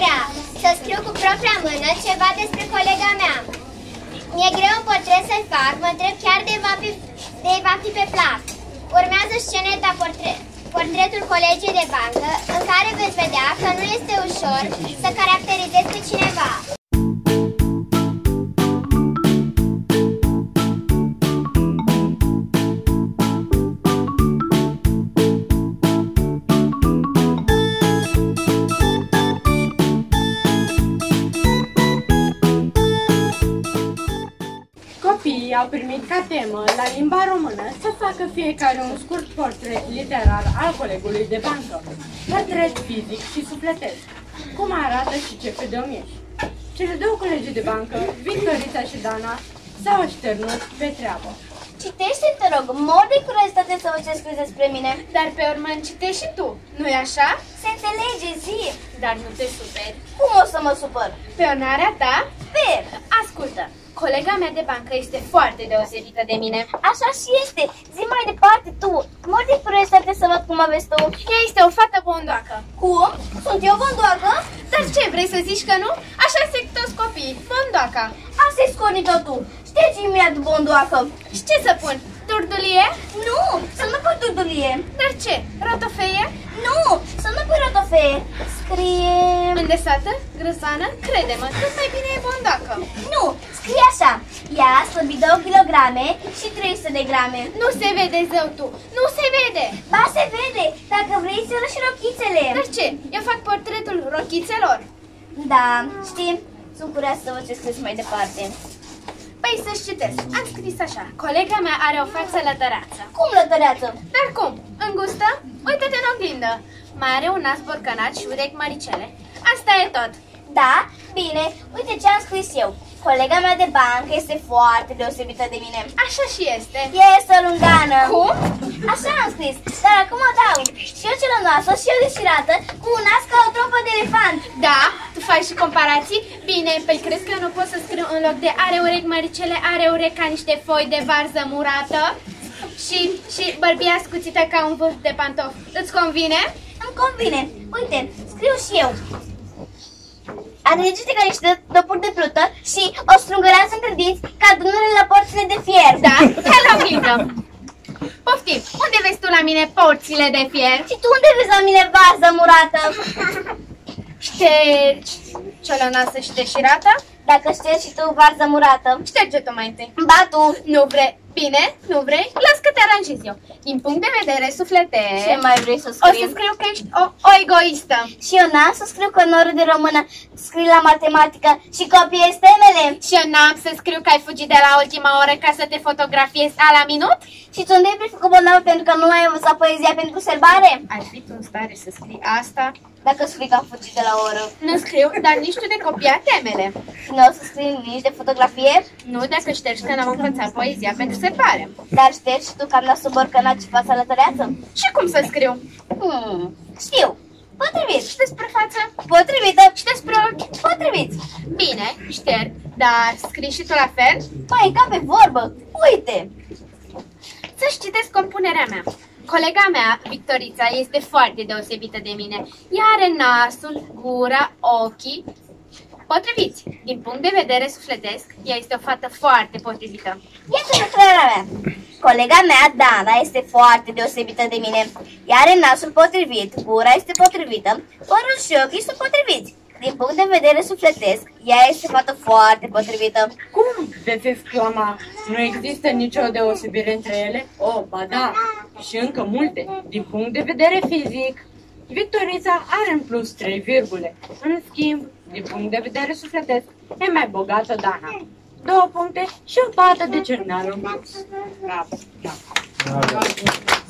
vrea să scriu cu propria mână ceva despre colega mea. Mi-e greu un portret să-l fac, mă întreb chiar de va fi pe plac. Urmează sceneta portretul colegii de bancă, în care veți vedea că nu este ușor să caracterizezi pe cineva. Copiii au primit ca temă, la limba română, să facă fiecare un scurt portret literar al colegului de bancă, portret fizic și sufletesc, cum arată și ce pe de-o mieși. Cele două colegi de bancă, Victorița și Dana, s-au așternut pe treabă. Citește, te rog, mor de curiozitate să văd ce scrii despre mine. Dar pe urmă citești și tu, nu-i așa? Se înțelege, zi! Dar nu te superi. Cum o să mă supăr? Pe onoarea ta? Sper! Ascultă, colega mea de bancă este foarte deosebită de mine. Așa și este. Zi mai departe tu. Mor de curiozitate să văd cum aveți tu. Ea este o fată bondoacă. Cum? Sunt eu bondoacă? Dar ce, vrei să zici că nu? Așa se toți copiii, bondoaca. Asta-i scornit-o tu. Ștergi imediat bondoacă. Și ce să pun? Turdulie? Nu, să nu pui turdulie. Dar ce, rotofeie? Nu, să nu pui rotofee. Scrie... Îndesată? Grăsană? Crede-mă, tot mai bine e bondoacă. Nu, scrie așa. Ea slăbi 2 kilograme și 300 de grame. Nu se vede, zău tu, nu se vede. Ba, se vede. Dacă vrei să și rochițele. Dar ce, eu fac portretul rochițelor? Da, știi, sunt curioasă să văd ce scris mai departe. Păi să-și citesc. Am scris așa. Colega mea are o față lătăreață. Cum lătăreață? Dar cum? Îngustă? Uită-te în oglindă. Mai are un nas borcanat și urechi măricele. Asta e tot. Da? Bine. Uite ce am scris eu. Colega mea de bancă este foarte deosebită de mine. Așa și este. Este o lungană. Cum? Așa am scris. Dar acum adaug. Și eu celănoasă și eu deșirată cu un nas ca o trompă de elefant. Da? Tu faci și comparații? Bine, păi crezi că eu nu pot să scriu în loc de are urechi măricele, are urechi ca niște foi de varză murată? Și bărbia scuțită ca un vârf de pantof. Îți convine? Îmi convine. Uite, scriu și eu. Are degete ca niște dopuri de plută și o strungăreață între dinți ca dunările la porțile de fier. Da? Hai la oglindă. Poftim, unde vezi tu la mine porțile de fier? Și tu unde vezi la mine varză murată? Ștergi ciolănoasă și deșirată? Dacă ștergi și tu varză murată. Șterge tu mai întâi. Ba tu. Nu vrei? Bine, nu vrei? Las că te aranjez eu. Din punct de vedere sufletesc, Ce mai vrei să o scrii? să scriu că ești o egoistă. Și eu n-am să scriu că în oră de română scrii la matematică și copiezi temele. Și eu n-am să scriu că ai fugit de la ultima oră ca să te fotografiezi a la minut? Și tu unde ai făcut bolnavă pentru că nu ai învățat poezia pentru sărbare? Ai fi tu în stare să scrii asta? Dacă scrii că am fugit de la oră. Nu scriu, dar nici tu de copia temele. Și nu o să scrii nici de fotografie? Nu dacă ștergi că n-am învățat poezia pentru sărbare. Dar ștergi și tu că am nasul borcănat și fața lătăreață? Și cum să scriu? Știu. Potrivit. Și despre față? Potrivită. Și despre ochi? Potrivit. Bine, șterg, dar scrii și tu la fel? Mai ca pe vorbă. Uite. Să-și citesc compunerea mea. Colega mea, Victorița, este foarte deosebită de mine. Ea are nasul, gura, ochii potriviți. Din punct de vedere sufletesc, ea este o fată foarte potrivită. Iată lucrarea mea. Colega mea, Dana, este foarte deosebită de mine. Ea are nasul potrivit, gura este potrivită, părul și ochii sunt potriviți. Din punct de vedere sufletesc, ea este o fată foarte potrivită. Cum veți exclama? Nu există nicio deosebire între ele? Oh, ba da, și încă multe. Din punct de vedere fizic, Victorița are în plus 3 virgule. În schimb, din punct de vedere sufletesc, e mai bogată Dana. 2 puncte și o pată de cerneală în plus. Bravo! Bravo!